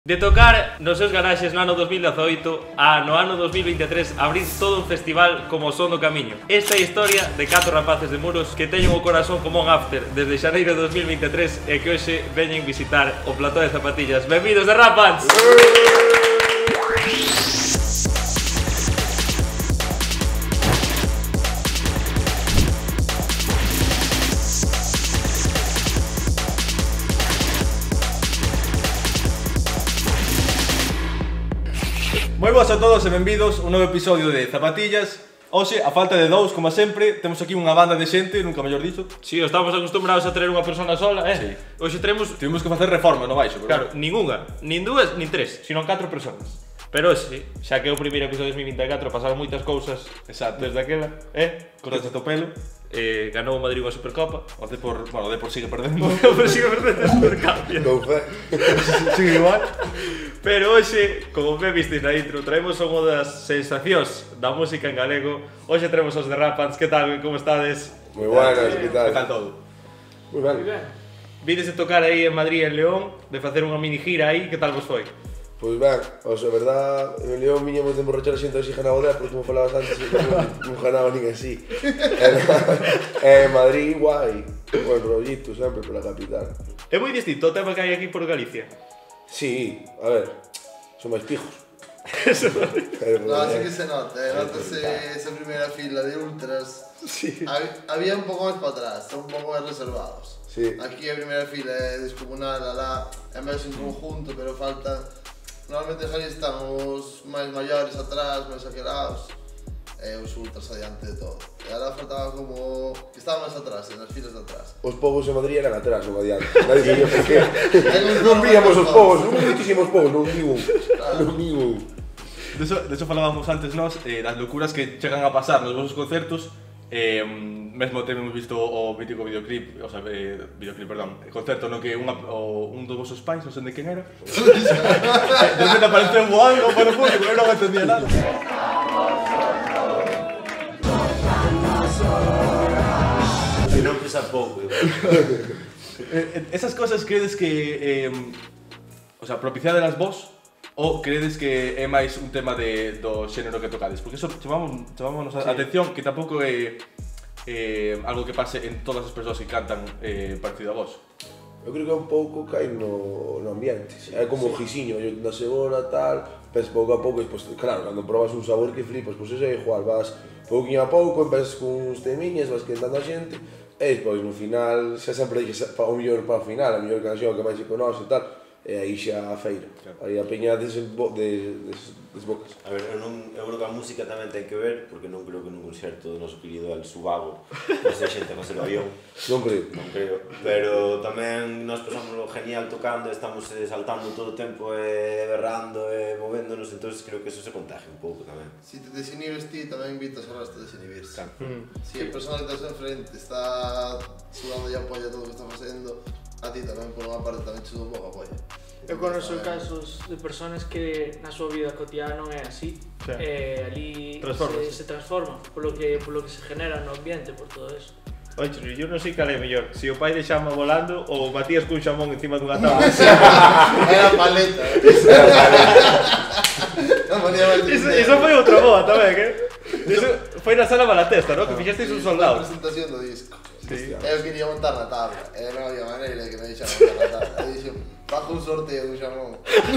De tocar nos seus garaxes no ano 2018 a no ano 2023 abrir todo un festival como o Son do Camiño. Esta é a historia de 4 rapaces de Muros que teñen o corazón como un after desde xaneiro de 2023 e que hoxe veñen visitar o plató de Zapatillas. Benvidos de Rapans! Moi boas a todos e benvidos a un novo episodio de Zapatillas. Hoxe, a falta de dous, como sempre, temos aquí unha banda de xente, nunca mellor dixo. Si, sí, estamos acostumbrados a traer unha persona sola, Sí. Hoxe temos que facer reforma no baixo, claro, nin unha, nin dúas, nin tres, sino 4 personas. Pero hoxe, xa que é o primeiro episodio de 2024, pasaron moitas cousas. Exacto. Desde aquela, cortaste o pelo. Ganou o Madrid unha Supercopa. O Depor, bueno, o Depor sigue perdendo. O Depor sigue perdendo a Supercopa. Non fe. Sigue igual. Pero hoxe, como me visteis na intro, traemos unha das sensacións da música en galego. Hoxe traemos os de Rapans. Que tal? Como estades? Moi buenas, que tal? Que tal todo? Moi ben. Vides de tocar aí en Madrid e en León, de facer unha mini gira aí, que tal vos foi? Pois ben, o sea, verdad, en León viñamos de emborrachar a xente así ganaba o Depor, como falabas antes, non ganaba nin así. En Madrid, guai, buen rollito sempre pola capital. É moi distinto o tema que hai aquí por Galicia. Sí, a ver, son máis pijos. No, así que se nota, notase esa primeira fila de ultras. Sí. Había un pouco máis para atrás, un pouco máis reservados. Sí. Aquí a primeira fila é descomunal, alá é máis en conjunto, pero falta. Normalmente ali están os máis maiores atrás, máis aquelados, e os ultras adiante de todo. E agora faltaba como que estaban máis atrás, nas filas de atrás. Os povos en Madrid eran atrás, non adiante. Nadie sabía por qué. Non víamos os povos, non moitísimos povos, non ningún. Non ningún. De eso falábamos antes nós, das locuras que chegan a pasar nos vosos concertos. Mesmo temos visto o mítico videoclip, o sea, concerto no que un dos vosos pais, non sei de quen era. De repente apareceu voando para o público, eu non entendía nada. Que non pesa pouco. Esas cosas credes que, o sea, propiciadelas vos? Ou credes que é máis un tema do xénero que tocades? Porque eso chamámonos a atención que tampouco é algo que pase en todas as persoas que cantan parecido a vos. Eu creo que un pouco cae no ambiente, é como o gisiño, na segunda tal, ves pouco a pouco, e pues, claro, cando probas un sabor que flipas, pois eso é igual, vas pouquinho a pouco, empezas con uns temiñas, vas quentando a xente, e despois no final, xa sempre dixes o mellor para o final, a mellor canción que máis se conoce e tal, e aí xa a feira, aí a peña desbocas. A ver, eu creo que a música tamén ten que ver, porque non creo que nun concerto do noso querido El Subago esa xente a facer o avión. Non creo. Non creo, pero tamén nós pasámoslo genial tocando, estamos saltando todo o tempo e berrando e movéndonos, entón creo que eso se contagia un pouco tamén. Si te desinhibes ti, tamén invitas ao resto a desinhibirse. Si a persona que estás enfrente está sudando e apoia todo o que está facendo, a ti tamén, por unha parte, tamén chudo un pouco apoia. Eu conozco casos de personas que na súa vida cotidiana non é así, e ali se transforma polo que se genera no ambiente, por todo eso. Oye, eu non sei cal é mellor, se o pai de Xama volando ou Matías cun xamón encima dunha tabla. Era paleta, Iso foi outra boa tamén, Iso foi na sala Malatesta, non? Que fixesteis un soldado. A presentación do disco. Sí. Eu quería montar na tabla, e non había maneira de que me deixaran montar na tabla. E dixo, bajo un sorteo dun xamón.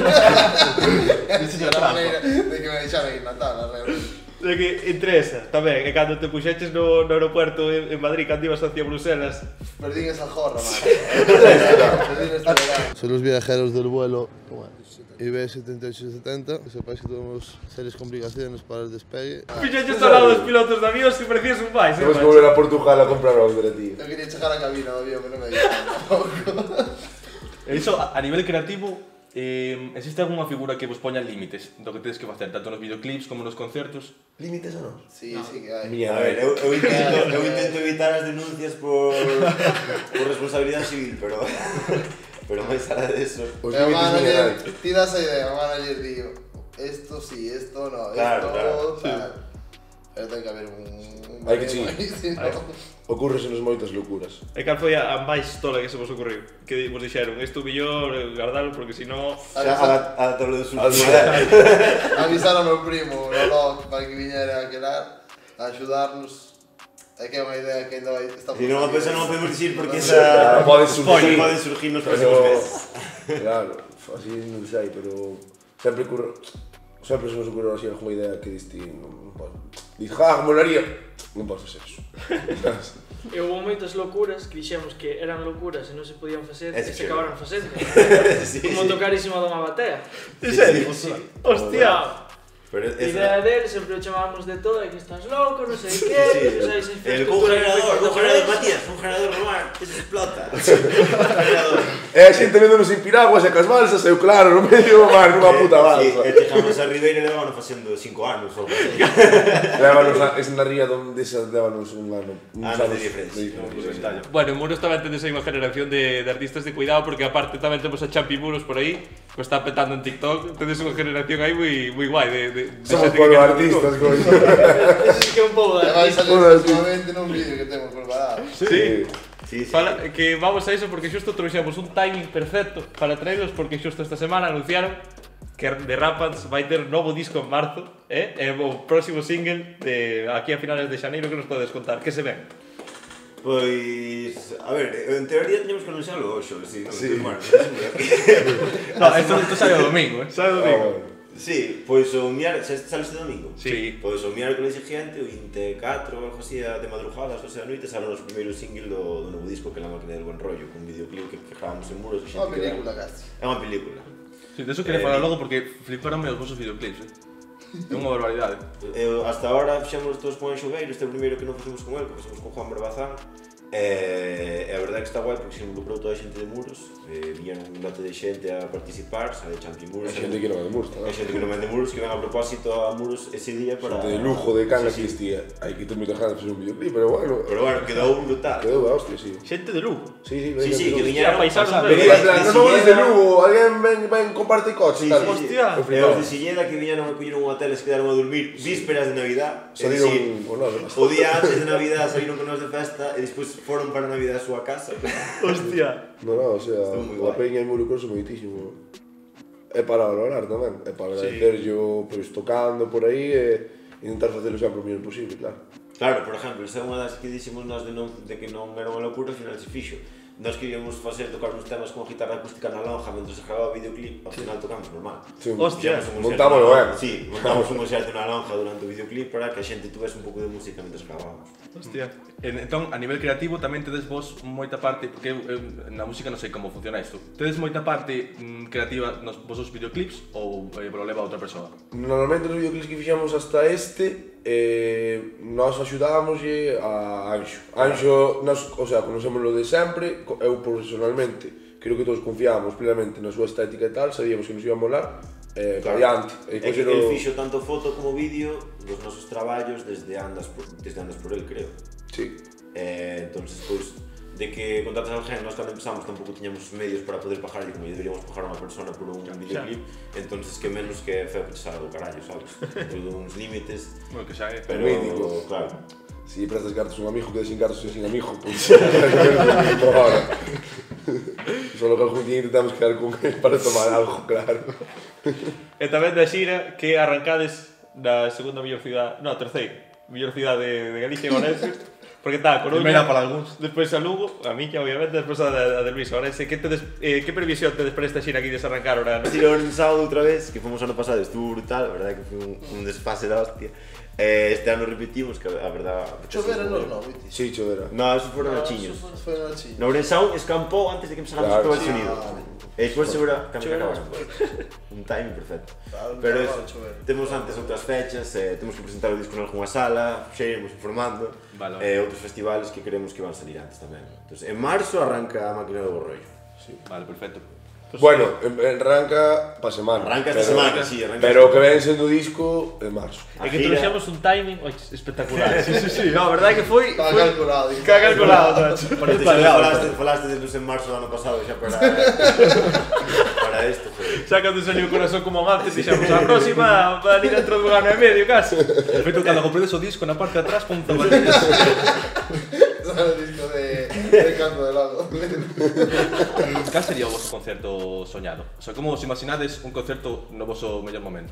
Era a maneira de que me deixaran ir na tabla, realmente. De que entre esa, tamén, e cando te puxeches no aeropuerto en Madrid, cando ibas hacia Bruselas. Perdín esa jorra, man. Perdín este verano. Son los viajeros del vuelo IB7870, que sepáis que tuvimos serias complicaciones para el despegue. Fixeches ao lado dos pilotos de avións que parecías un pais, Temos que volver a Portugal a comprar outra, tío. Eu quería chegar a cabina do avión, pero non me deixaron tampouco. E iso, a nivel creativo, existe algunha figura que vos poña límites do que tedes que facer, tanto nos videoclips como nos concertos? Límites ou non? Sí, sí que hai. A ver, eu intento evitar as denuncias por responsabilidade civil, pero máis alá de eso. Os Pero límites manager, minerais. ti das a idea, o manager digo, esto sí, esto no, Claro, esto claro, tal. Ten que haber un... Hai que sí. Ocúrresenos moitas locuras. E cal foi a máis tola que se vos ocurriu? Que vos dixeron, isto mellor guardalo porque se non... A tabla de surf. Avisar ao meu primo, Lolo, para que viñera a quedar, a axudarnos. É que é unha idea que ainda vai... E non a pensa non podemos dicir porque esa... Pode surgir nos próximos meses. Claro, así non sei, pero... Sempre se nos ocurre así alguna idea que diste, non posso. Dices, molaría. Non posso ser eso. E houve moitas locuras que dixemos que eran locuras e non se podían facer e se acabaron facendo. Como tocarísimo a Dona Batea. En serio? Hostia! A idea dele, sempre o chamábamos de todo, que estás loco, non sei que, non sei se fez cultura... Un generador, Matías, un generador normal, que se explota. A xente véndonos en piraguas e cas balsas, eu claro, no medio do mar, nunha puta balsa. E chegamos a Ribeira e levámonos facendo 5 anos ou algo así. Levámonos, es na ría donde levámonos un ano. Anos de diferencia. Bueno, en Muros tamén tedes aí unha generación de artistas de cuidado, porque aparte tamén temos a Champi Muros por aí, que está petando en TikTok, tedes unha generación aí moi guai de somos pueblos artistas, coño. Eso es que é un pouco de artista. Vai salir últimamente nun vídeo que temos preparado. Sí. Que vamos a iso porque xusto trouxemos un timing perfecto para traeros, porque xusto esta semana anunciaron que The Rampants vai ter novo disco en marzo, e o próximo single de aquí a finales de xaneiro. Que nos podes contar? Que se ven? Pois, a ver, en teoría teníamos que anunciarlo hoxe, si, bueno, no, esto sale o domingo, sale o domingo. Sí, pois o miércoles, sale este domingo? Sí. Pois o miércoles seguinte, o 24 ou algo así, de madrugada, as 12 da noite, salen os primeiros singles do novo disco, que é La Máquina del Buen Rollo, con un videoclip que gravamos en Muros. É unha película, casi. É unha película. Sí, de eso quería falar logo porque fliparonme os vosos videoclips, é unha barbaridade. Hasta ahora fixemos todos con Anxo Beiro, este é o primeiro que non facemos con el, que facemos con Juan Barbazán. E a verdade é que está guai porque se involucrou toda a xente de Muros, viñeron un lote de xente a participar, sale Champi Muros. A xente que non é de Muros, tamén. A xente que non é de Muros, que ven a propósito a Muros ese día para... De lujo de canga que existía. Hai que ter moitas ganas de facer un videoclip, pero bueno... Pero bueno, quedou un brutal. Quedou a hostia, sí. Xente de lujo? Sí, que viñeron... paisanos de non vamos desde Lugo, alguén ven comparte coche, tal. Hostia. E os de Silleda que viñeron a coller un hotel e se quedaron a dormir vísperas de Navidad. Salieron con nós. O día antes de Navidad salieron con nós de festa e despois foron para Navidad a súa casa. Hostia. No, o sea, a peña involucrouse moitísimo. É para valorar tamén, é para agradecer yo pois tocando por aí e intentar facelo sempre o mellor posible, claro. Claro, por exemplo, esa é unha das que dixemos nós de que non era unha locura, ao final se fixo. Nós queríamos tocar uns temas con guitarra acústica na lonja mentre se grababa o videoclip, ao final tocamos normal. Sí, hostia, montámoslo, Sí, montamos un concerto na lonja durante o videoclip para que a xente tuvese un pouco de música mentre grabábamos. Hostia. Entón, a nivel creativo tamén tedes vos moita parte, porque eu na música non sei como funciona isto. Tedes moita parte creativa nos vosos videoclips ou lo leva a outra persoa? Normalmente nos videoclips que fixamos hasta nós axudámoslle a Anxo. Anxo, o sea, conocémoslo de sempre, eu profesionalmente, creo que todos confiábamos plenamente na súa estética e tal, sabíamos que nos iba a molar, variante. É que el fixo tanto foto como vídeo dos nosos traballos desde andas por el, creo. Sí. Entonces, pois, de que contratas a alguén, nós cando empezamos tampouco tiñamos os medios para poder pagar, e como deberíamos pagar a unha persona por un videoclip, entonces que menos que feo que te salga do carallo, sabes? Todo uns límites. Bueno, que xa é. Pero, claro. Si prestas cartas a un amigo, quedas sin cartas sin amigo, pois... Solo que algún día intentamos quedar con él para tomar algo, claro. E tamén da xira que arrancades da segunda mellor cidade, non, a terceira mellor cidade de Galicia, Ourense. Porque está a Coruña, primera para algúns, despois a Lugo, a Miña, obviamente, despois a de Luis. Ourense, que previsión tedes para esta xira aquí de arrancar ahora? Tirou un sábado outra vez, que fomos ano pasado, estuvo brutal, a verdade que foi un desfase da hostia. Este ano repetimos, que a verdade... Chovera nos non, viste? Sí, chovera. No, eso foron a Chiños. Foron a Chiños. No Ourensán escampou antes de que empezáramos a probar el sonido. E despois segura que acabaron. Un timing perfecto. Pero temos antes outras fechas, temos que presentar o disco en algunha sala, xa iremos informando. Outros festivales que queremos que van salir antes tamén. Entonces, en marzo arranca a Máquina do Buen Rollo. Vale, perfecto. Bueno, arranca pa semana. Arranca esta semana, sí. Pero que ven sendo disco en marzo. E que trouxemos un timing espectacular. Sí. No, a verdade que foi... Estaba calculado. Está calculado. Falaste de luz en marzo do ano pasado xa para isto. Xa cando saliu o corazón como antes, dixemos a próxima va a ir dentro dun ano e medio, casi. De feito, cando compredes o disco na parte de atrás, pon zapatillas. El disco de Canto del Lago. Cal sería o vosso concerto soñado? O sea, como vos imaginades un concerto no vosso mellor momento?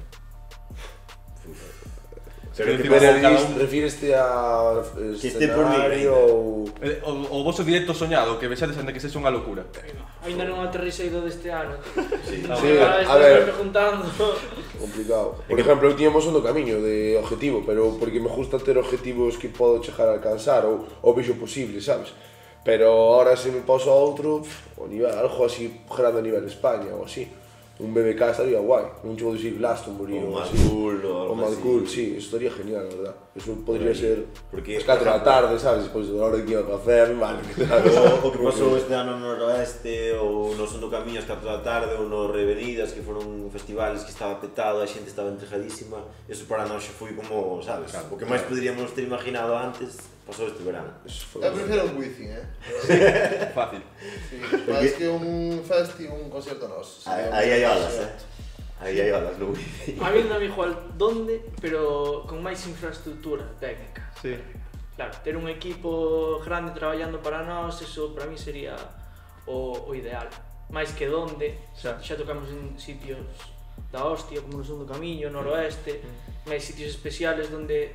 Pero que refíreste a escenario ou... O vosso directo soñado, que vexades ainda que sexa unha locura. Ainda non aterrisei do deste ano. Sí, a ver, juntando. complicado. Por exemplo, eu tiñamos un do camiño de objetivo, pero porque me gusta ter objetivos que podo chegar a alcanzar ou vexo posible, sabes? Pero ahora se me paso a outro, o nivel, algo así grande a nivel España ou así. Un BBK estaría guai, un chico de Glastonbury o Mad Cool o Mad Cool, sí, eso estaría genial, la verdad. Eso podría ser as 4 da tarde, sabes, despois da hora de que iba a café, vale. O que pasou este ano no Noroeste, ou no Son do Camiño as 4 da tarde, ou no Revenidas, que foron festivales que estaba petado, a xente estaba entregadísima. Eso para nós xa foi como, sabes, o que máis poderíamos ter imaginado antes, pasou este verano. Eu prefiro un Wizzing, Fácil. Sí, máis que un festi, un concerto noso. Aí hai olas, Aí hai olas no Wizzing. A mí dame igual donde, pero con máis infraestructura técnica. Sí. Claro, ter un equipo grande traballando para nós, eso para mí sería o ideal. Máis que donde, xa tocamos en sitios da hostia, como no Son do Camiño, Noroeste, máis sitios especiales donde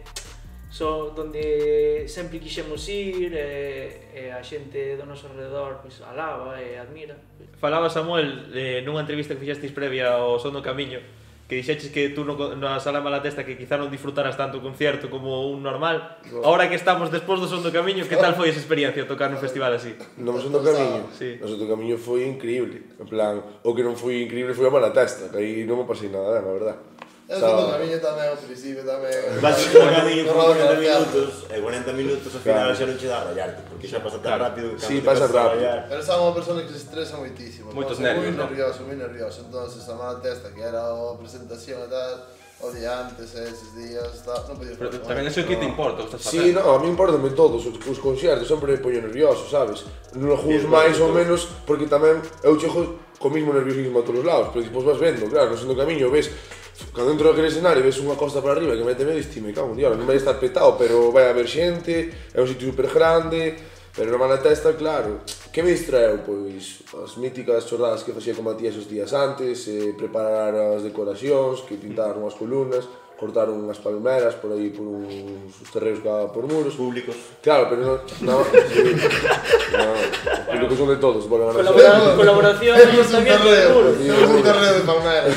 sempre quixemos ir e a xente do noso alrededor pois, alaba e admira. Falaba Samuel nunha entrevista que fixestes previa ao Son do Camiño que dixeches que tú na Sala Malatesta que quizá non disfrutaras tanto o concierto como un normal. Ahora que estamos despois do Son do Camiño, que tal foi esa experiencia tocar nun festival así? No Son do Camiño? Sí. No Son do Camiño foi increíble. En plan, o que non foi increíble foi a Malatesta, que aí non me pasei nada ben, a verdad. El Son do Camiño tamén, ao principio tamén. Vas o Son do Camiño por 40 minutos, e 40 minutos ao final xa non che dá a rayarte, porque xa pasa tan rápido. Sí, pasa rápido. Pero xa unha persona que se estresa moitísimo. Moitos nervios, moi nervioso. Entonces, a Malatesta, que era a presentación e tal, o día antes, eses días, non podías... Pero tamén eso é que te importa, o estás Sí, non, a mí importame todos, os concertos sempre me poño nervioso, sabes? Non algúns máis ou menos, porque tamén eu chego co mismo nerviosismo a todos os lados, pero despois vas vendo, claro, no Son do Camiño, ves, cando entro naquele escenario ves unha costa para arriba que mete medo e me cago en diablo, non vai estar petado, pero vai haber xente, é un sitio super grande, pero na Malatesta, claro, que me distraeu? Pois as míticas chorradas que facía con Matías os días antes, preparar as decoracións, que pintaron as columnas, cortaron unhas palmeras por aí por uns terreos que por muros públicos. Claro, pero non, sí, os públicos son de todos, volven a colaboración en un terreo de palmeras.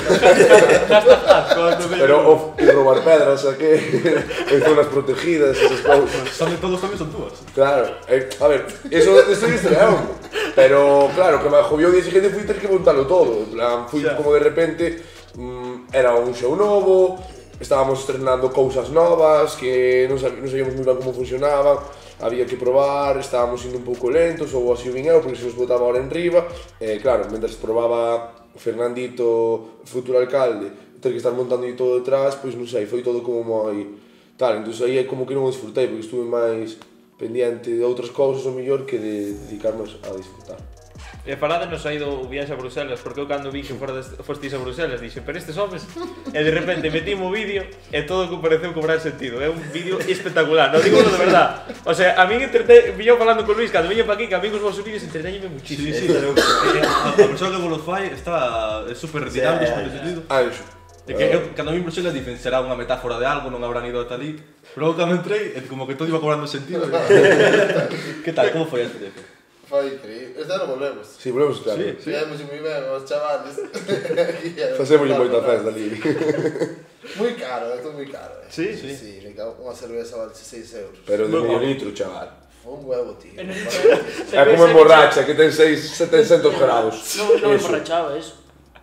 Pero e robar pedras aquí, en zonas protegidas, esas cousas. Son de todos tamén son túas. Claro, a ver, eso estoy distraído. Pero claro, que me agobió o día seguinte fui ter que montarlo todo. En plan, fui como de repente, era un show novo, estábamos estrenando cousas novas que non sabíamos moi ben como funcionaban, había que probar, estábamos indo un pouco lentos ou así o vin eu, porque se nos botaba ahora en riba, claro, mentre probaba Fernandito, futuro alcalde, ter que estar montando aí todo detrás, pois non sei, foi todo como moi tal, entón aí é como que non o disfrutei, porque estuve máis pendiente de outras cousas ou mellor que de dedicarnos a disfrutar. E faládenos aí do viaxe a Bruselas, porque eu cando vi que fostis a Bruselas dixen, pero estes homes, e de repente metimo o vídeo e todo que pareceu cobrar sentido. É un vídeo espectacular, non digo de verdad. O sea, a min viño falando con Luis, cando viño pa aquí, que a mí os vosos vídeos entreteñeme muchísimo. Sí, a persona que vos fai está super dinámico, super sentido. Anxo. É que eu, cando vim Bruselas, dicen, será unha metáfora de algo, non habrán ido ata ali. Pero eu cando entrei, como que todo iba cobrando sentido. Que tal, como foi a experiencia? Foi increíble. Este ano volvemos. Sí, volvemos, claro. Sí. Fíjamos moi ben, os chavales. Facemos moita festa ali. Moi caro, é todo moi caro. Sí? Sí, me cago, unha cerveza vale 6 euros. Pero de medio litro, chaval. Foi un huevo, tío. É como emborracha, que ten 700 grados. Non me emborrachaba eso.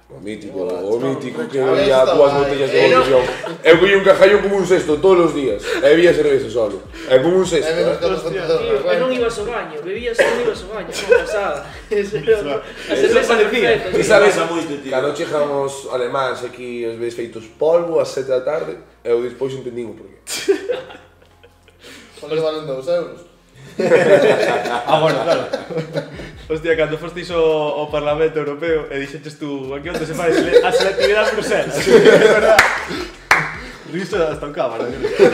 O mítico que bebía 2 botellas de evolución. Eu collía un cajallón como un cesto todos os días. E bebía cerveza solo. E como un cesto. E non ibas ao baño, bebías e non ibas ao baño, non pasaba. A cerveza perfecta. E sabes, cando chegamos alemáns aquí, os veis feitos polvo ás 7 da tarde, eu despois entendín o porqué. Porque valen 2 euros. Bueno, claro. Hostia, cando fosteis ao Parlamento Europeo e dixetes tú, aquí onde se fai a selectividade en Bruselas. É verdad. Risto hasta o cámara.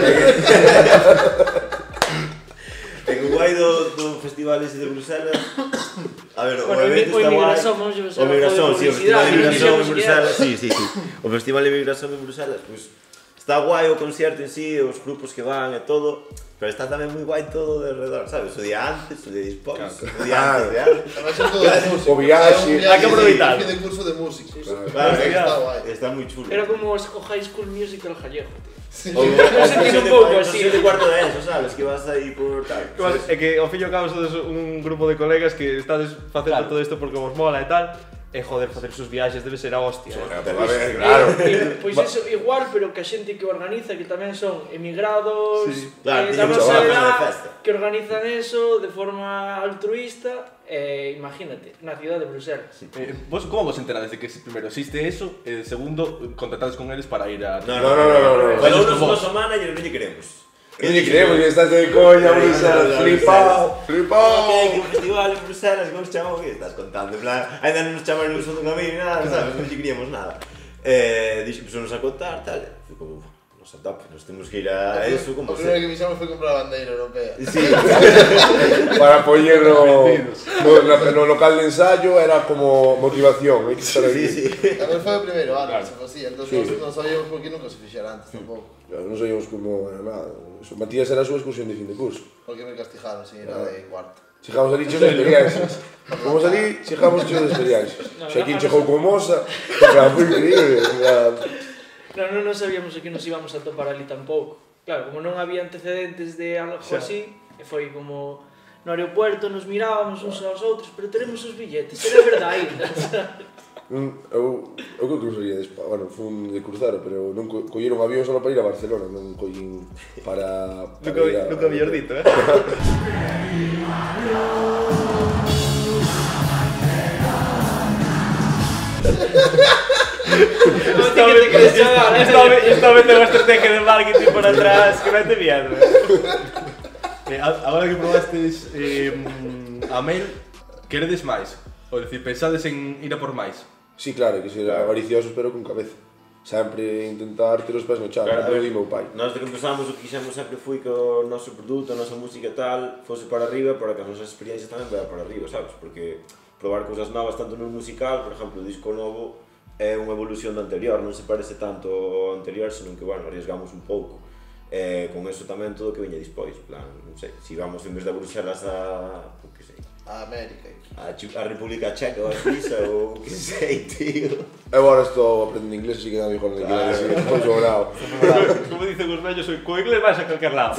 E que guai do festival ese de Bruselas. A ver, o evento está guai. O Migración, sí, o festival de Migración en Bruselas. Sí. O festival de Migración en Bruselas, pues está guai o concierto en sí, os grupos que van e todo. Pero está tamén moi guai todo de alrededor, sabes? O día antes, o día despois, o día antes. O viaxe. Hai que aproveitar. Un de curso de músicos. Claro, está moi chulo. Era como o High School Musical gallego, tío. O sentido un pouco así. de cuarto de eso, sabes? Que vas aí por tal. É que ao fin e ao cabo sodes un grupo de colegas que estades facendo todo isto porque vos mola e tal. E joder, facer sus viaxes debe ser a hostia. Claro. Pois eso, igual, pero que a xente que organiza, que tamén son emigrados, Claro, da tiña nosa mucha ganas de edad, festa. que organizan eso de forma altruista, imagínate, na cidade de Bruselas. Vos como vos enterades de que primero existe eso e segundo contactades con eles para ir a... No. Falou-nos unha semana e non lle queremos. Non lle creemos que estás de coña, Bruselas, flipao. Que un festival en Bruselas, como se chama o que estás contando? En plan, ainda non nos chamaron no segundo camiño, nada, sabes? Non lle queríamos nada. Dixemos a contar, tal, foi como, nos atope, nos temos que ir a eso, como o primeiro que fixamos foi comprar a bandeira europea. Sí. Para poñer no local de ensayo era como motivación, hai que estar aquí. Sí. A ver, foi o primeiro ano, se facía, entón non sabíamos por que nunca se fixera antes tampouco. Non sabíamos como era nada. Matías era a súa excursión de fin de curso. Porque me castigaron, sin ir a de cuarto. Chegamos ali cheo de experiencias. Fomos ali, chegamos cheo de experiencias. Xaquín chegou con moza, foi increíble. Non sabíamos que nos íbamos a topar ali tampouco. Claro, como non había antecedentes de algo así, e foi como no aeropuerto nos mirábamos uns aos outros, pero teremos os billetes, era verdade. Eu creo que cruzaría de España, bueno, fun de cruzar, pero non colleron avión só para ir a Barcelona, non collín para Nunca mellor dito, Esta vez tengo estrategia de marketing por atrás, que mete miedo. Agora que probastes a mail, queredes máis? Ou dicir, pensades en ir a por máis? Sí, claro, que ser avariciosos pero con cabeza. Sempre intentar ter os pés no chão, claro, di meu pai. Nós de que empezamos o que quixemos sempre foi que o noso produto, a nosa música e tal, fose para arriba, para que as nosas experiencias tamén vayan para arriba, sabes? Porque probar cousas novas tanto no musical, por exemplo, o disco novo é unha evolución do anterior, non se parece tanto ao anterior, senón que, bueno, arriesgamos un pouco. Con eso tamén todo o que veña despois, plan, non sei, si vamos en vez de Bruxelas a, que sei, a América, a República Checa ou a Suiza ou que sei, tío. Eu agora estou aprendendo inglés, así que non me dijo nada que decir, estou sobrado. Como dicen os vellos, co inglés vais a calquer lado.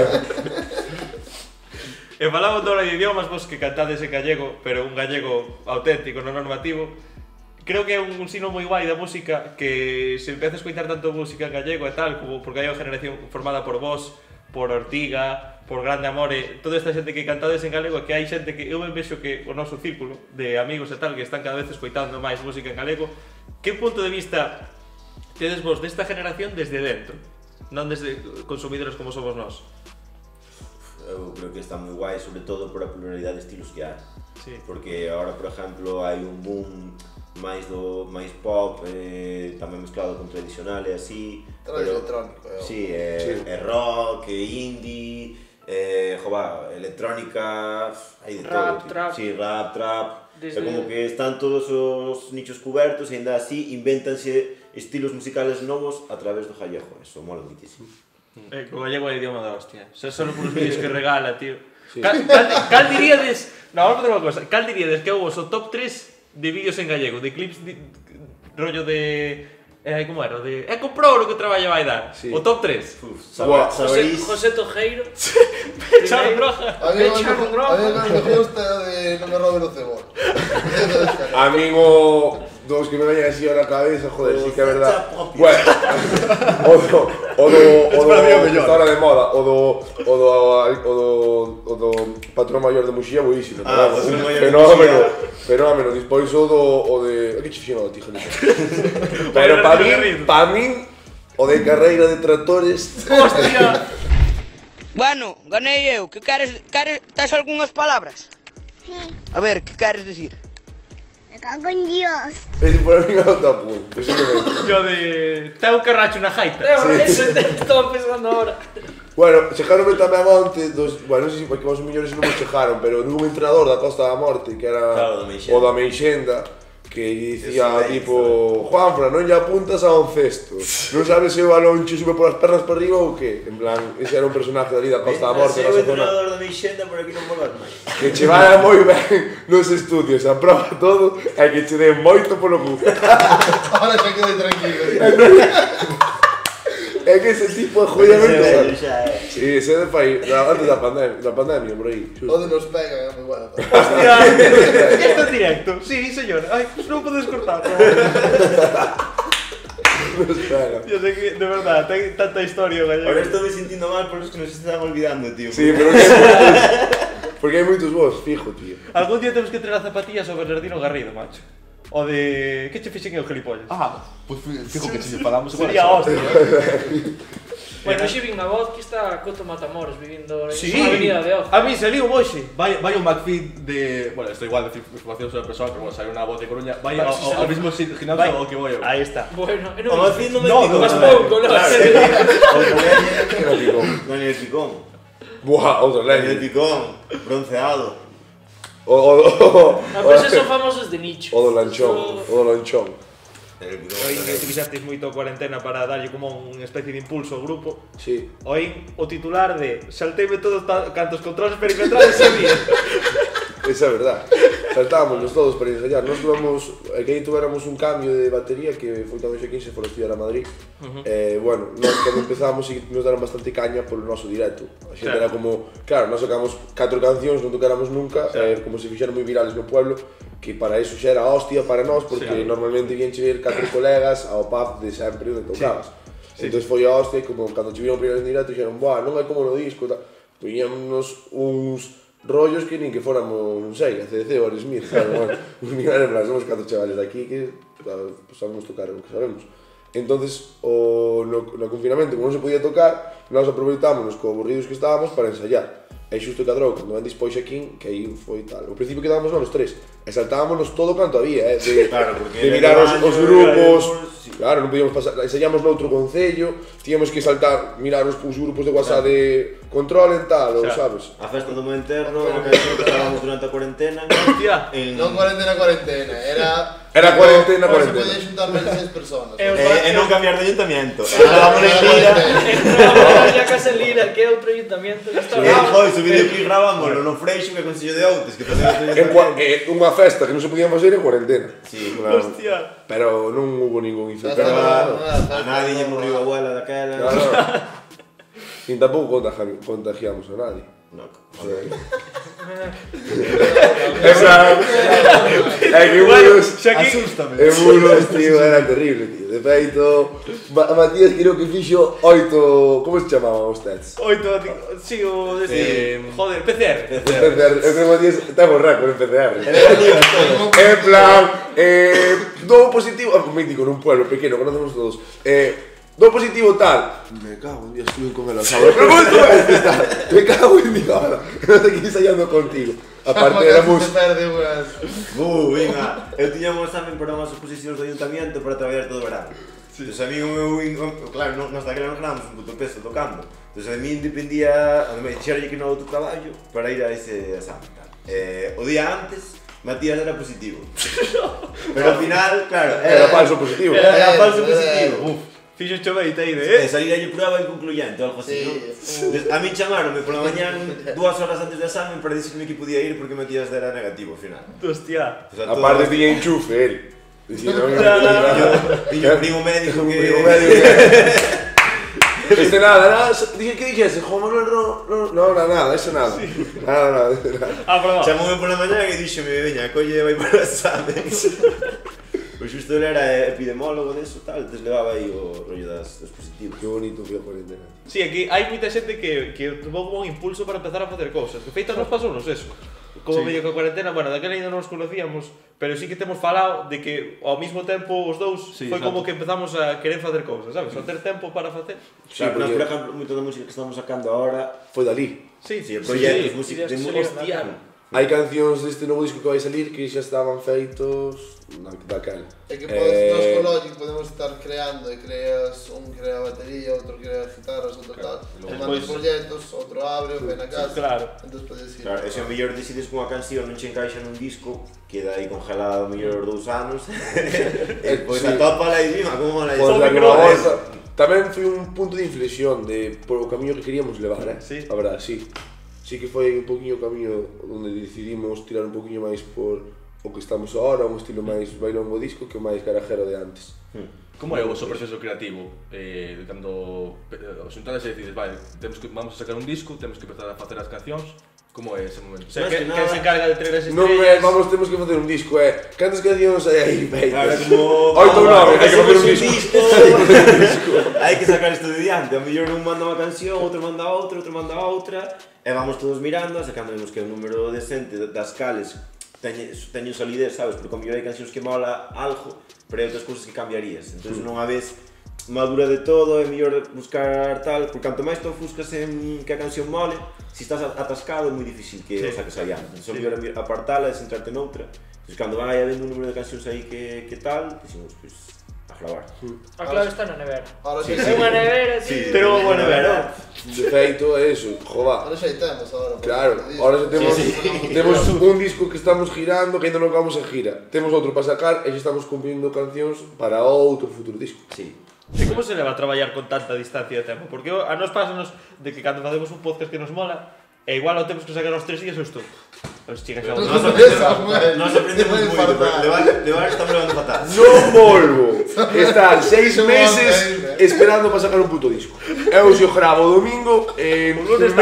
E falamos de idiomas, vos que cantades en gallego, pero un gallego auténtico, non normativo. Creo que é un sino moi guai da música que se empeza a escoitar tanto música en gallego e tal, como porque hai unha generación formada por vos, por Ortiga, por Grande Amore, toda esta xente que cantades en galego, que hai xente que eu me vexo que o noso círculo de amigos e tal que están cada vez escoitando máis música en galego. Que punto de vista tedes vos desta generación desde dentro, non desde consumidores como somos nós? Eu creo que está moi guai, sobre todo por a pluralidade de estilos que hai. Sí. Porque agora, por exemplo, hai un boom máis pop, tamén mesclado con tradicional e así. Electrónico. Sí, rock, indie, electrónica, hai de todo. Trap. Sí, rap, trap. É como que están todos os nichos cubertos e ainda así invéntanse estilos musicales novos a través do gallego. Eso mola muitísimo. O gallego é idioma da hostia. Xa só por os vídeos que regala, tío. Cal diríades... Non, vamos a fazer unha cosa. Cal diríades que é o vosso top 3 de vídeos en gallego, de clips rollo de... como era? De... comprou o que traballo vai dar. Sí. O top 3. José Tojeiro. Charo Droga. A mí me gusta de non me roben o cebol. A mí o dos que me veñen así a la cabeza, joder, sí que é verdad. Bueno, o do que está ahora de moda, o do patrón maior de Muxía, buísimo. Fenómeno, despois o de... Que che fixen o de Tijanito? Pero pa min, o de carreira de tractores... Hostia! Bueno, ganei eu. Que queres tes algunhas palabras? Sí, A ver, que queres decir? me cago en Dios. Ese por mí non está punto, posiblemente. Yo de... Ten un carracho na jaita. Eso estaba pensando ahora. Bueno, chejaronme tamén onte dos... Bueno, non sei se porque os millores non me chejaron, pero un entrenador da Costa da Morte, que era Claro, o da Meixenda, que dicía, tipo, Juanfra, non lle apuntas a un cesto. Non sabes se o balón che sube polas pernas para arriba ou que? En plan, ese era un personaje ali da Costa da Morte, Se da o zona. entrenador da Meixenda, por aquí non volvas máis. Que che vaya moi ben nos estudios, aproba todo e que che den moito polo cu. Ahora xa quedei tranquilo. É que ese tipo de joyamento... Xa é. Sí, ese de país, antes da pandemia, por aí. Onde nos pegan é moi bueno. Hostia, esto es directo. Sí, señor. Ay, pues no puedes cortar. Espera. Yo sé que, de verdad, ten tanta historia gallego. Ahora estou me sintiendo mal por los que nos están olvidando, tío. Sí, pero que hai moitos... Porque hai moitos vos, fijo, tío. Algún día temos que traer as zapatillas ao Bernardino Garrido, macho. O de... Que che fixen eu, gilipollas? Pues fijo que si falamos igual. Sería hostia. Bueno, hoxe vin na voz que está Coto Matamoros vivindo Sí, na avenida de Oz. a mí saliu hoxe. Vai un McFit de... Bueno, esto igual decir información sobre a persona, pero bueno, sale una voz de Coruña. Vai Vale, ao mismo gimnasio ao que voy eu. Ahí está. Bueno, e O non Macín non me No, picou. mas pouco, non? Daniel Picón. Buah, outra Daniel lei. Picón. Bronceado. Pero esos son famosos de nicho. O do lanchón, o do lanchón. Daniel Picón. Oín que utilizasteis moito a cuarentena para darlle como unha especie de impulso ao grupo. Sí. Oín o titular de salteime todos cantos controles perimetrales sabía. Esa é verdad. Saltábamos todos para ensayar. Nós tuvemos, que aí tuéramos un cambio de batería que foi cando Xaquín se fora a estudiar a Madrid. Bueno, nós cando empezamos nos daron bastante caña polo noso directo. A xente era como, claro, nós sacamos 4 cancións, non tocáramos nunca, como se fixeron moi virales no pueblo, que para iso xa era hostia para nós, porque normalmente vían che ver 4 colegas ao pub de sempre onde tocabas. Entón foi a hostia, como cando che viron primeiro en directo, dixeron, buah, non é como no disco, tal. Poñíamos uns rollos que nin que fóramos, non sei, ACDC ou Aerosmith, claro, bueno, un nivel en plan, somos 4 chavales de aquí que pues, sabemos tocar o que sabemos. Entonces, no confinamento, como non se podía tocar, nós aproveitámonos co aburridos que estábamos para ensayar. E xusto cadrou, cando ven dispois Xaquín, que aí foi tal. Ao principio quedábamos nós os tres, e saltábamos todo canto había, de mirar os grupos. Claro, non podíamos pasar, ensayamos noutro concello, tíamos que saltar, mirar os grupos de WhatsApp de control en tal, ou sabes? A festa do meu enterro, que estábamos durante a cuarentena. Hostia. Non cuarentena, Era cuarentena. Se podía xuntar menos 6 personas. E non cambiar de ayuntamiento. Estábamos en Lira. Entramos a casa en Lira, que é outro ayuntamiento que está E foi, su videoclip grabámoslo no Freixo, que é Concello de Outes, que tamén é outro ayuntamiento. Unha festa que non se podían facer en cuarentena. Sí, Hostia. Pero non hubo ningún infectado. pero a nadie lle morriu a abuela daquela. No. Nin tampouco contagiamos a nadie. No. Esa... É que muros... Asústame. Muros, tío, era terrible, tío. De feito, Matías creo que fixo 8... Como se chamaban os tests? 8, sí, o deste... Joder, PCR. PCR. Eu creo que Matías ten un récord en PCR. En plan... Dou positivo... Mítico, nun pueblo pequeno, conocemos todos. Dou positivo tal. Me cago en Dios, estuve con el asado. Me cago en Dios. Non te quise ensayando contigo. Aparte éramos... Venga, eu tiñamos examen para unhas oposicións do ayuntamiento para traballar todo o verano. Entón a mí o meu... Claro, nós daquela non ganamos un puto peso tocando. Entón a mí dependía... A mí dixeralle que non outro traballo para ir a ese examen. O día antes... Matías era positivo. Pero ao final, claro... Era falso positivo. Era falso positivo. Fixo choveita aí de... Salir aí prueba inconcluyente ou algo así, non? A mí chamaronme pola mañán 2 horas antes do examen para dicirme que podía ir porque Matías era negativo ao final. Hostia. Aparte tiña enchufe, él. Tiña un primo médico que... Este nada, dije, ¿qué dijese? No, nada, eso nada. Nada. Ah, perdón. Chamoume pola mañán e dixome, veña, colle, vai para o examen. Pois xusto ele era epidemólogo deso, tal, deslevaba aí o rollo dos positivos. Que bonito foi a cuarentena. Sí, aquí hai moita xente que tomou como un impulso para empezar a facer cousas. Que feito nos pasounos eso. Como medio que a cuarentena, bueno, daquela ainda non nos conocíamos, pero sí que temos falado de que ao mesmo tempo os dous foi como que empezamos a querer facer cousas, sabes? A ter tempo para facer. Sí, porque, por exemplo, moito da música que estamos sacando agora foi dali. Sí, proxectos, música de música. Hai cancións deste novo disco que vai salir que xa estaban feitos daquela. É que nós con Logic podemos estar creando e un crea batería, outro crea guitarras, outro tal. Manda proxectos, outro abre, ven a casa. Claro. Entón podes ir. Claro, e se ao mellor decides que unha canción non che encaixa nun disco, queda aí congelado ao mellor 2 anos. E pois atópala aí dima, como la Tamén foi un punto de inflexión por o camiño que queríamos levar, Sí. A verdade, sí. Sí que foi un poquinho o camiño onde decidimos tirar un poquinho máis por o que estamos agora, un estilo máis bailongo disco que o máis garajero de antes. Como é o vosso proceso creativo? Cando os xuntades e decides, vale, vamos a sacar un disco, temos que empezar a facer as cancións. Como é ese momento? O sea, que se encarga de traer as estrellas? Non vamos, temos que facer un disco, cantas cancións hai aí feitas? Claro, como... 8 ou 9, hai que facer un disco. Hai que sacar isto de diante, ao mellor un manda unha canción, outro manda outra, outro manda outra, e vamos todos mirando, hasta cando vemos que o número decente das cales teñen solidez, sabes? Porque ao mellor hai cancións que mola algo, pero hai outras cousas que cambiarías. Entón non a vez madura de todo, é mellor buscar tal, porque canto máis te ofuscas en que a canción mole, se estás atascado é moi difícil que o saques adiante. Entón, mellor apartala e centrarte noutra. Entón, cando vai habendo un número de cancións aí que tal, dicimos, pois, a gravar. A clave está na nevera. Ahora É unha nevera, Pero unha nevera. De feito, é iso, joder. Ahora xa hai temos agora. Claro, ahora xa temos un disco que estamos girando que ainda non acabamos en gira. Temos outro para sacar e xa estamos cumprindo cancións para outro futuro disco. Sí. E como se leva a traballar con tanta distancia de tempo? Porque a nos pásanos de que cando facemos un podcast que nos mola, e igual o temos que sacar aos 3 días ou estou. Pois chega xa. Nos aprendemos moito, pero levar estamos levando fatal. Non volvo estar 6 meses esperando para sacar un puto disco. Eu se o gravo o domingo, en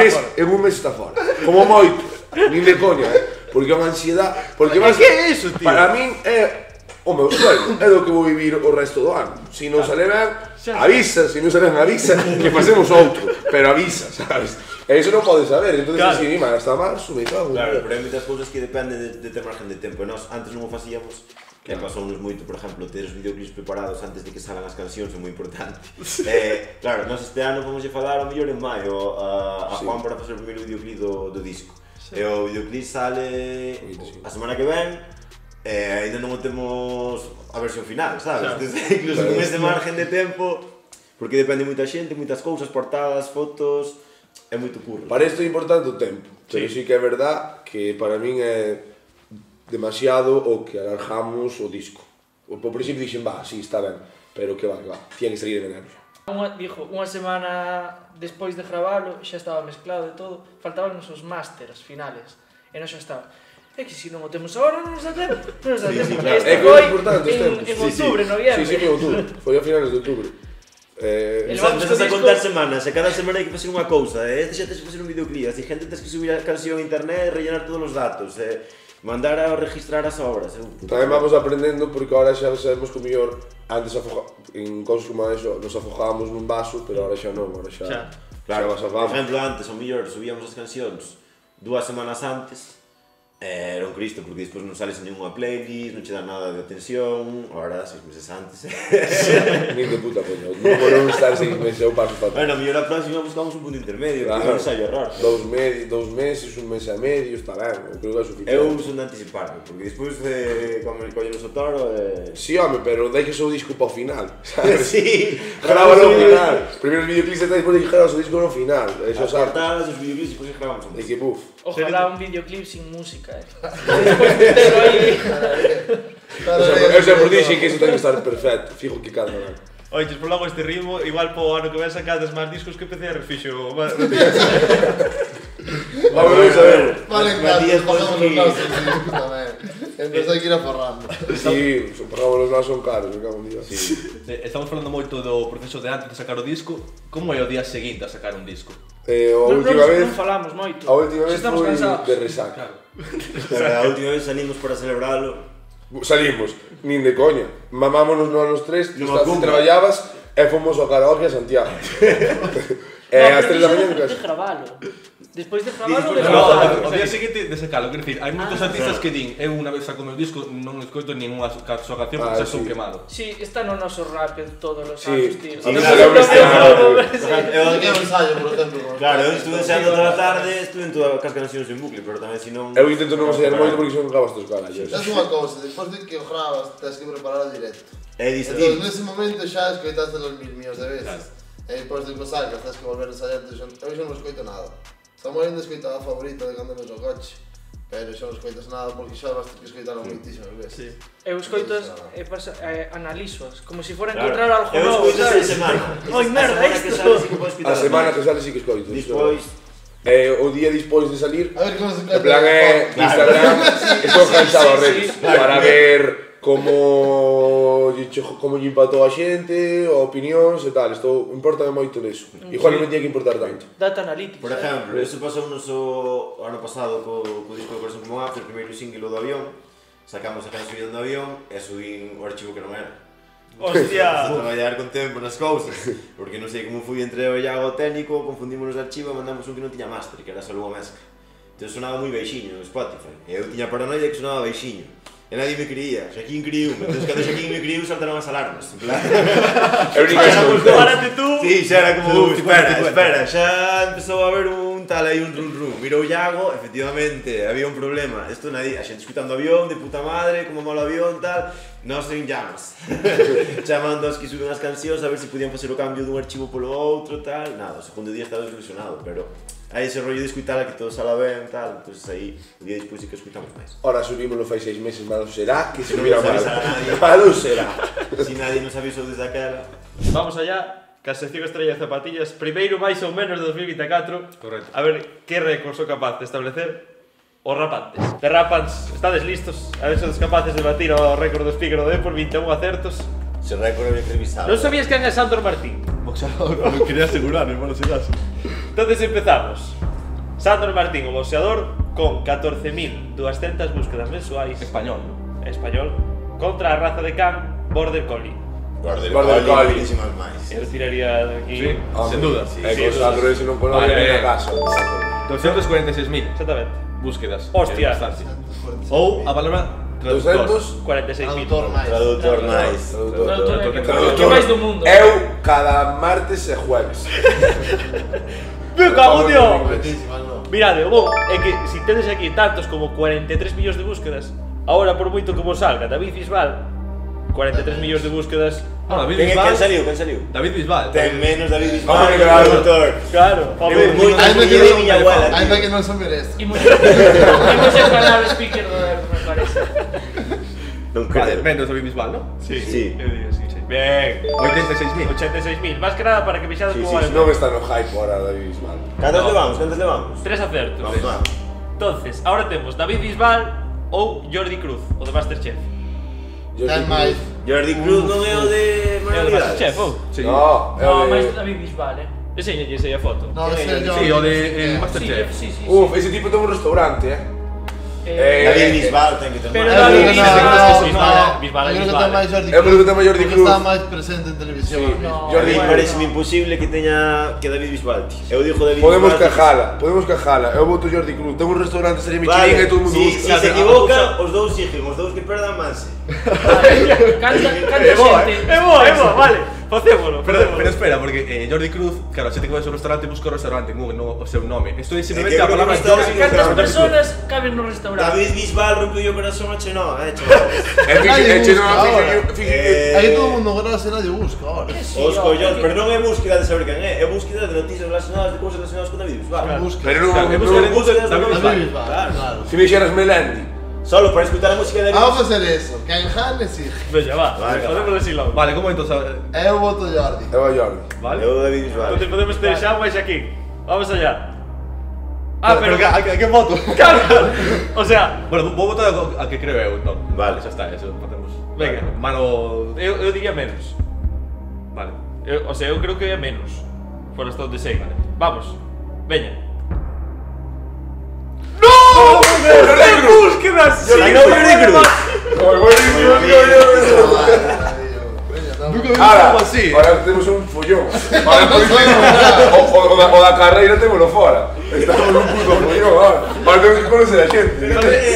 un mes está fora. Como moito, nin de coña, porque é unha ansiedade. Porque Que é iso, tío? Para min é o meu sueldo, é do que vou vivir o resto do ano. Se non sale ben, avisa, se non sale ben, avisa, que facemos outro, pero avisa, sabes? E iso non podes saber, entón claro. Si, hasta marzo, me cago. Claro, pero hai moitas cousas que dependen de ter margen de tempo. Nós antes non o facíamos, que pasounos moito, por exemplo, ter os videoclips preparados antes de que salgan as cancións é moi importante. Claro, nós este ano vamos a falar ao mellor en maio a Juan para facer o primeiro videoclip do disco. E o videoclip sale a semana que ven, ainda non o temos a versión final, sabes? Incluso con este margen de tempo, porque depende moita xente, moitas cousas, portadas, fotos, é moito curro. Para isto é importante o tempo, pero sí que é verdad que para min é demasiado o que alargamos o disco. Por principio dixen, sí, está ben, pero que va, tiña que salir en enero. Dijo, unha semana despois de gravalo, xa estaba mezclado e todo, faltaban os masters finales, e non xa estaba. É que se non o temos agora non nos dá tempo. Non nos dá tempo. É que é importante os tempos. En outubro, noviembre. Sí, en outubro. Foi a finales de outubro. Empezas a contar semanas, e cada semana hai que facer unha cousa. Este xa tens que facer un videoclip, a xente tens que subir a canción a internet e rellenar todos os datos. Mandar a registrar as obras. Tamén vamos aprendendo porque agora xa sabemos que o mellor antes en cousas como eso nos afogábamos nun vaso, pero agora xa non, agora xa. Claro, por exemplo, antes ao mellor subíamos as cancións 2 semanas antes. Era un Cristo, porque despois non sales en ninguna playlist, non che dá nada de atención, agora 6 meses antes. Nin de puta coña, non podemos estar 6 meses, eu paso fatal. Bueno, a mellor a próxima buscamos un punto intermedio, que non sai error. 2 meses, un mes e medio, está ben, eu creo que é suficiente. Eu uso de anticiparme, porque despois como collenos o toro... Sí, home, pero deixes o disco para o final, sabes? Sí, grábalo ao final. Primeiro os videoclips e despois de grabas o disco no final. As portadas, os videoclips, e despois grabamos un disco. E que buf. Ojalá un videoclip sin música, Despois pero aí... Eu sempre dixen que iso ten que estar perfecto, fijo que cada vez. Oiches, por logo este ritmo, igual po ano que ven sacades máis discos que PCR fixo. Vamos a ver. Vale, Matías, pagamos los lados tamén. Entón hai que ir aforrando. Sí, pagamos los lados son caros, me cago en Dios. Estamos falando moito do proceso de antes de sacar o disco. Como é o día seguinte a sacar un disco? A última vez... Non falamos moito. A última vez foi de resaca. A última vez salimos para celebralo. Salimos, nin de coña. Mamámonos nos tres, Nunha ti cumbre. traballabas e fomos ao karaoke a Santiago. Ás 3 da mañá en casa. De grabalo. Despois de Sí, grabalo, despois de de grabalo. grabalo. O día seguinte de sacalo, quero dicir, hai moitos artistas que din, eu unha vez saco o meu disco, non escoito ninguna súa canción porque xa estou sí. quemado. Sí, está no noso rap todos os Sí, anos, tío. a mí Non se sei me como está- é, Aquí un ensayo, por exemplo. Claro, eu estuve ensayando toda a tarde, estuve en todas as cancións en bucle, pero tamén se non... Eu intento non ensayar moito porque son grabas tos carallos. Es unha cousa, despois de que o grabas, tens que preparar o directo. É disto, Entón, nese momento xa escoitaste los 1000 millóns de veces. E despois de que o sacas, tens que volver a ensayar. Eu xa non escoito nada. Samuel ainda escoitaba a favorita de cando nos ao coche. Pero xa non escoitas nada porque xa vas ter que escoitalo moitísimas veces. Eu escoitas e analizoas, como se fora a Claro. encontrar algo Eu novo, escoito esta sabes? semana. Ai, merda, A semana que isto. sale sí que podes escoitar. A semana que sale sí que escoito. Despois... O día despois de salir, A ver como se en plan é Instagram, estou cansado as redes para ver como lle impactou a xente, opinións e tal. Importa moito deso. Igual non me tiña que importar tanto. Data analytics. Por exemplo, eso pasounos o ano pasado co disco de Corazón como After, o primeiro single do avión. Sacamos a canción do avión e subín o archivo que non era. Hostia. A traballar con tempo nas cousas. Porque non sei como fui entre o Iago o técnico, confundimos os archivos e mandamos un que non tiña master, que era só unha mesca. Entón sonaba moi baixiño no Spotify. E eu tiña paranoia que sonaba baixiño. E nadie me creía, Xaquín criou. Entón, cando Xaquín me criou, saltaron as alarmas. En plan... Eu nin que Párate tú. Sí, xa era como, espera, xa empezou a haber un tal aí, un rum. Mirou Iago, efectivamente, había un problema. Isto nadie, a xente escutando avión, de puta madre, como mola o avión, tal. Nós en llamas. Chamando aos que suben as cancións a ver se podían facer o cambio dun archivo polo outro, tal. Nada, o segundo día estaba desilusionado, pero hai ese rollo de escutar a que todo sala ben, tal. Entón aí, o día despois sí que escutamos máis. Ora subímoslo fai 6 meses, malo será que se Non mira nos mal. avisa a nadie. Malo será. Si nadie nos avisou desde aquela. Vamos allá, ca sección Estrella de Zapatillas, primeiro máis ou menos de 2024. Correcto. A ver que récord son capaz de establecer os rapantes. De Rapans, estades listos? A ver se sois capaces de batir o récord do speaker do Depor, 21 acertos. Se récord había que revisar. Non sabías quen é Sandor Martín? Boxeador, me quería asegurar, hermano, se caso. Entonces empezamos. Sandor Martín, o boxeador, con 14.200 búsquedas mensuais. Español, ¿no? Español. Contra a raza de can, Border Collie. Border Collie. Muchísimas máis. Eu tiraría de aquí. Sí, sin duda. E con Sandro ese non conoce Vale, ni na casa. 246.000 Exactamente. búsquedas. Hostia. É bastante. Ou a palabra traductor. 46.000. Traductor máis. Traductor máis. O que máis do mundo. Eu cada martes e jueves. ¡Me cago, tío! Moitísimas, non? Mirade, o bo é que se tedes aquí tantos como 43 millóns de búsquedas, ahora por moito como salga David Bisbal, 43 millóns de búsquedas. Ah, David Quen Bisbal. saliu? David Bisbal. Ten menos David Bisbal. Hombre, que claro. traductor. Claro, joder. Moito Ainda que de non- miña abuela, tío. Ainda que non son mereces. Imos a ganar o speaker do Depor, me parece. Non Vale, creo. menos David Bisbal, ¿no? Sí, Sí. eu digo sí. Ben, 86.000. 86.000, más que nada para que vexades Sí, como sí, vale. non está no hype ahora David Bisbal. Cantas levamos? 3 acertos. Vamos, vamos. Entonces, ahora temos David Bisbal ou Jordi Cruz, o de Masterchef. Ten máis. Jordi Cruz non é o de É o de manualidades. Masterchef, ou? Sí. No, No, máis David Bisbal, Enséñalle esa foto. Non, ese yo. Sí, o de Sí, Masterchef. sí, sí. Uf, ese tipo ten un restaurante, David Bisbal ten que ter Pero máis. David Bisbal, Bisbal, yo creo que Bisbal. ten máis Jordi Eu creo que ten máis Jordi porque Cruz. está máis presente en televisión. Sí. No, Jordi, A mí bueno. pareceme imposible que teña que David Bisbal, tío. Eu digo David Podemos Bisbal. cajala. Eu voto Jordi Cruz. Ten un restaurante serie Vale, Michelin e todo o mundo si busca. se equivoca, os dous siguen, os dous que perdan manse. Canta É boa, xente. é boa, vale. Facémolo, Pero espera, porque Jordi Cruz, claro, se te que vai ao restaurante busca o restaurante en Google, non o seu nome. Isto é simplemente É que a palabra eu creo que Jordi. Cantas Jordi Cruz. personas caben no restaurante? David Bisbal rompeu o corazón a Chenoa, chavales. Nadie busca ahora. Aí todo o Eh, mundo grasa e nadie busca ahora. Sí, os ó, collóns, que- pero non é búsqueda de saber quen é búsqueda de noticias relacionadas de cousas relacionadas con David Bisbal. Busca. Pero non, Claro, non, busca en Google David David David Bisbal. Bisbal, Claro. claro. si me xeras Melendi. Solo para escutar a música de David Vamos a Bisbal. hacer eso. Que en Hannes sí. Veña, va, Vale, podemos decir logo. Vale, como entonces? Eu voto Jordi. Eu a Jordi. Vale. Eu David Bisbal. Entonces podemos ter xa máis aquí. Vamos allá. Pero que voto? Claro. O sea, Bueno, vou votar a que creo eu, entón. Vale. Xa está, eso facemos. Venga. Vale, mano... eu diría menos. Vale. O sea, eu creo que é menos. Por hasta onde sei. Vamos. Veña. Jordi Cruz. ¡Búsquedas! Jordi Cruz. ¡No! Buenísimo, Nunca vimos algo así. Ahora temos un follón. O da carreira témolo fora. Estamos nun puto follón, ahora temos que conocer a xente.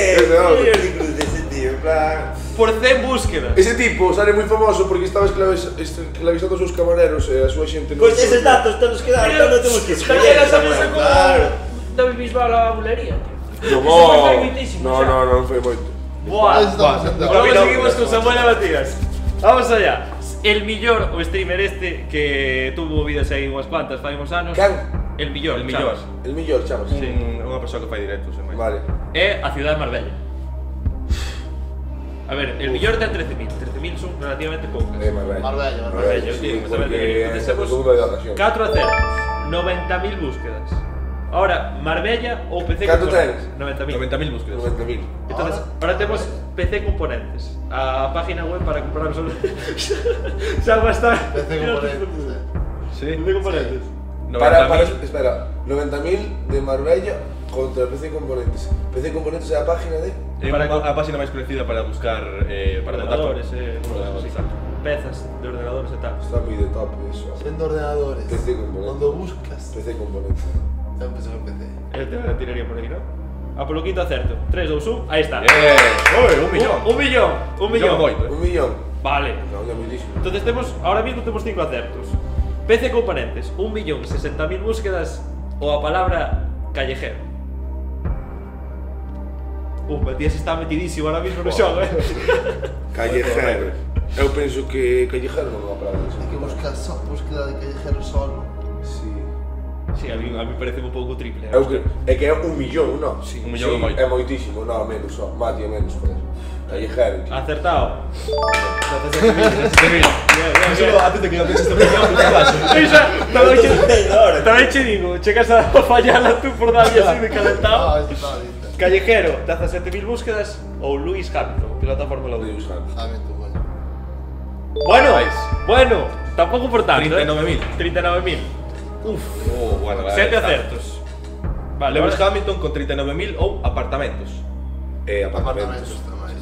Por 100 búsquedas. Ese tipo sale moi famoso porque estaba esclavizando os seus camareros e a súa xente. Pois eses datos temos que dar, non temos que escoller. Claro. David Bisbal a bulería. Non foi moito. Buah, luego seguimos con Samuel Matías. Vamos allá. El millor o streamer este que tuvo vídeos aí unhas cuantas fai uns anos. Can? El millor, El millor, chamas. Sí. Unha persoa que fai directos, máis. Vale. É a cidade de Marbella. A ver, el millor ten 13.000. 13.000 son relativamente poucas. Marbella. Sí, porque temos segunda de ocasión. 4 acertos, 90.000 búsquedas. Ahora, Marbella ou PC Canto Componentes? tens? 90.000. 90.000 búsquedas. 90.000. Entonces, ahora temos PC Componentes, a página web para comprar solo. Xa va a estar. PC Componentes, Sí. PC Componentes. Espera, 90.000 de Marbella contra PC Componentes. PC Componentes é a página de... É a página máis coñecida para buscar para montar Ordenadores, ordenadores, sí, pezas de ordenadores e tal. Está moi de top eso. Sendo ordenadores. PC Componentes. Cuando buscas. PC Componentes. Eu penso que PC. Eu te tiraría por aquí, ¿no? A polo quinto acerto. 3, 2, 1, aí está. Un millón. Un millón. Un moito, Un millón. Vale. Non, é moitísimo. Entonces ahora mismo temos 5 acertos. PC Componentes, 1.060.000 búsquedas ou a palabra callejero. Matías está metidísimo ahora mismo no xogo, Callejero. Eu penso que callejero non é unha palabra Hay que buscar búsqueda de callejero solo. Sí. Sí, a mí parece un pouco triple. É que é un millón, non? Sí, un millón é moito. É moitísimo, non, menos só. Mati é menos, joder. Callejero, tío. Acertado. Solo antes de que cambies este programa, ¿qué pasa? Tamén che digo, chegas a fallarla tú por darlle así de calentado. Eso está bien. Callejero, 17.000 búsquedas ou Lewis Hamilton, piloto de Fórmula 1. Lewis Hamilton. Hamilton, Bueno, bueno, tampouco por tanto, 39.000. 39.000. Uf. Bueno, 7 acertos. Vale, Lewis ahora- Hamilton con 39.000 ou apartamentos. Apartamentos.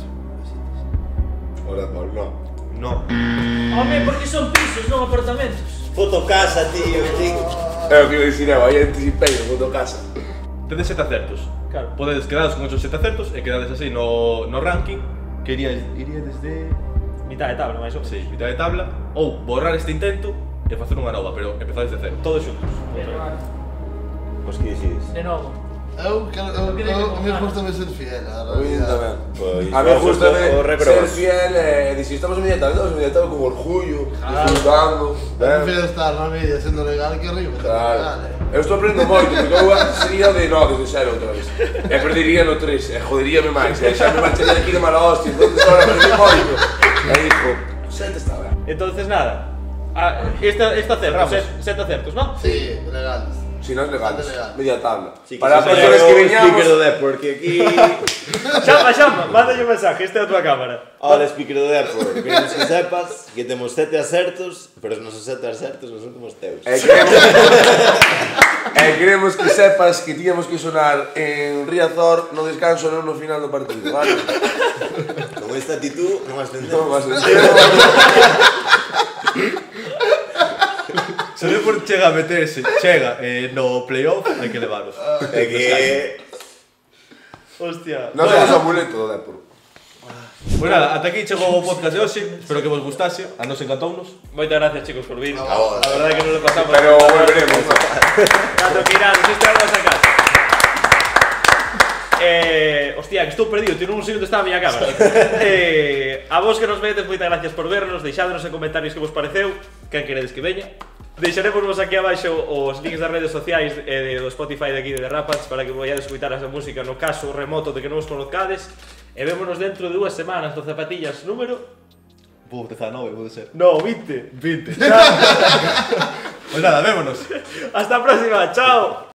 Ora, Paul, non. No. Home, porque son pisos, non apartamentos. Fotocasa, tío. É o que iba a dicir eu, aí anticipei, no foto casa. Tedes 7 acertos. Claro. Podedes quedaros con esos 7 acertos e quedades así no ranking, que iría desde Mitad de tabla, máis ou menos. sí, mitad de tabla, ou borrar este intento e facer unha nova, pero empezades de cero. Todos xuntos. Pois que decides? De novo. Eu me gusta ser fiel, a A mí realidad. tamén. Pois A mí gusta ser reprobas. fiel e dicir, estamos en mediatado con orgullo, disfrutando. Eu prefiro estar na media sendo legal que arriba. Claro. Eu estou aprendendo moito, porque eu antes sería de no, desde cero outra vez. E perdería no 3, e joderíame máis, e xa me marcharía aquí de mala hostia, entonces ahora aprendí moito. E dixo, 7 está ben. Entonces nada. Esta acertos, 7 acertos, ¿no? Sí, legal. Si non é legales, Legal. media tabla. Sí, Para as se persoas vaya que o veñamos... speaker do Depor, porque aquí... Chama, mándalle un mensaje, esta é a tua cámara. Hola, speaker do Depor. Queremos que sepas que temos 7 acertos, pero os nosos 7 acertos non son como os teus. Queremos que sepas que tiñamos que sonar en Riazor no descanso non no final do partido, vale? Con esta actitud non as Non tendemos. vas a entender. Se non por chega a meterse, chega no playoff, hai que levaros. É que... Hostia. Non somos o amuleto do Depor. Pois nada, ata aquí chegou o podcast de hoxe, espero que vos gustase, a nos encantounos. Moitas gracias, chicos, por vir. A vos. La verdad é que nos lo pasamos. Pero volveremos. Tanto que irán, isto é a nosa casa. Hostia, que estou perdido, tiene un segundo está a miña cámara. A vos que nos vedes, moitas gracias por vernos, deixádenos en comentarios que vos pareceu, quen queredes que veña. Deixaremos aquí abaixo os links das redes sociais do Spotify de aquí de The Rapads para que vayades escutar esa música no caso remoto de que non os conozcades. E vémonos dentro de 2 semanas do Zapatillas número... 19, pode ser. No, 20. 20. Pois nada, vémonos. Hasta a próxima, chao.